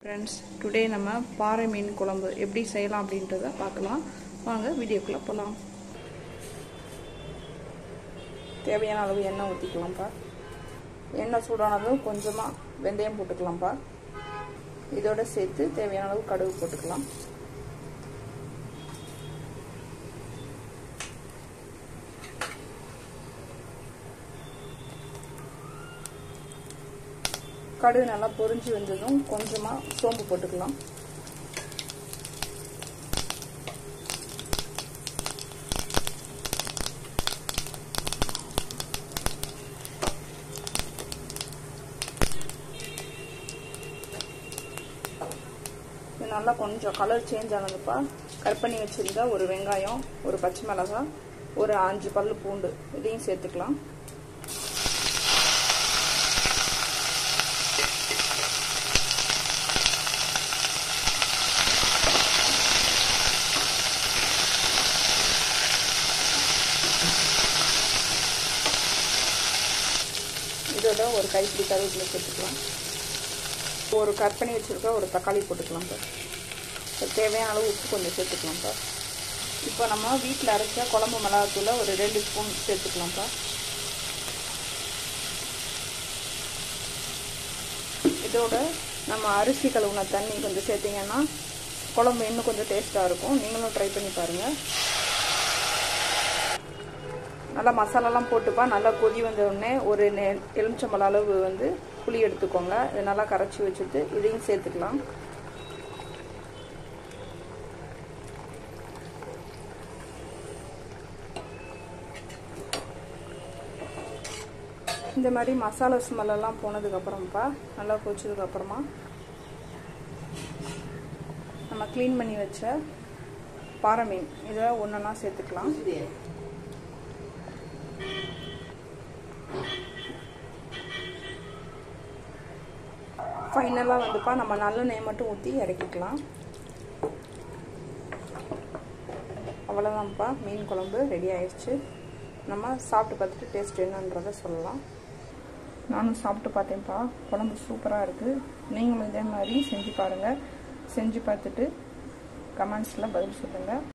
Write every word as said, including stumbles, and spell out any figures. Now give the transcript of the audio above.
Friends, today நம்ம பாறை மீன் குழம்பு எப்படி செய்யலாம் அப்படின்றத பார்க்கலாம். வாங்க வீடியோக்குள்ளே போகலாம். தேவையான அளவு எண்ணெய் ஊற்றிக்கலாம்ப்பா. எண்ணெய் சூடானதும் கொஞ்சமாக வெந்தயம் போட்டுக்கலாம்ப்பா. இதோட சேர்த்து தேவையான அளவு கடுகு போட்டுக்கலாம். கடுகு நல்லா பொரிஞ்சு வந்ததும் கொஞ்சமாக சோம்பு போட்டுக்கலாம். இது நல்லா கொஞ்சம் கலர் சேஞ்ச் ஆனதுப்பா கட் பண்ணி வச்சிருந்தா ஒரு வெங்காயம், ஒரு பச்சை மிளகாய், ஒரு அஞ்சு பல்லு பூண்டு இதையும் சேர்த்துக்கலாம். இதோட ஒரு கைப்பிடி கருவேப்பிலை சேர்த்துக்கலாம். ஒரு கட் பண்ணி வச்சுருக்க ஒரு தக்காளி போட்டுக்கலாம் சார். தேவையான அளவு உப்பு கொஞ்சம் சேர்த்துக்கலாம் சார். இப்போ நம்ம வீட்டில் அரைச்ச குழம்பு மிளகாத்தூளை ஒரு ரெண்டு ஸ்பூன் சேர்த்துக்கலாம் சார். இதோட நம்ம அரிசி கழுவுன தண்ணி கொஞ்சம் சேர்த்திங்கன்னா குழம்பு இன்னும் கொஞ்சம் டேஸ்ட்டாக இருக்கும். நீங்களும் ட்ரை பண்ணி பாருங்கள். நல்லா மசாலாலாம் போட்டுப்பா நல்லா கொதி வந்த உடனே ஒரு எலுமிச்சம்பழ அளவு வந்து புளி எடுத்துக்கோங்க. இதை நல்லா கரைச்சி வச்சுட்டு இதையும் சேர்த்துக்கலாம். இந்த மாதிரி மசாலா ஸ்மெல்லாம் போனதுக்கப்புறம்ப்பா நல்லா கொச்சதுக்கப்புறமா நம்ம க்ளீன் பண்ணி வச்ச பாறை மீன் இதை ஒன்றா சேர்த்துக்கலாம். ஃபைனலாக வந்துப்பா நம்ம நல்லெண்ணெய் மட்டும் ஊற்றி இறக்கிக்கலாம். அவ்வளோதான்ப்பா, மீன் குழம்பு ரெடி ஆயிடுச்சு. நம்ம சாப்பிட்டு பார்த்துட்டு டேஸ்ட் என்னன்றதை சொல்லலாம். நானும் சாப்பிட்டு பார்த்தேன்ப்பா, குழம்பு சூப்பராக இருக்குது. நீங்களும் இதே மாதிரி செஞ்சு பாருங்கள். செஞ்சு பார்த்துட்டு கமெண்ட்ஸில் பதில் சொல்லுங்கள்.